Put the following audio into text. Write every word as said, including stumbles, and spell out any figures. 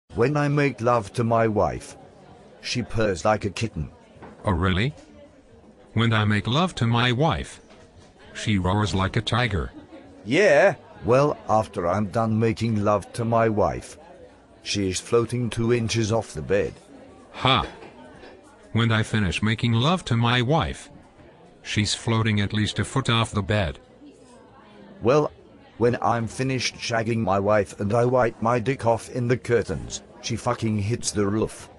When I make love to my wife, she purrs like a kitten. Oh really? When I make love to my wife, she roars like a tiger. Yeah, well, after I'm done making love to my wife, she is floating two inches off the bed. Ha! When I finish making love to my wife, she's floating at least a foot off the bed. Well, when I'm finished shagging my wife and I wipe my dick off in the curtains, she fucking hits the roof.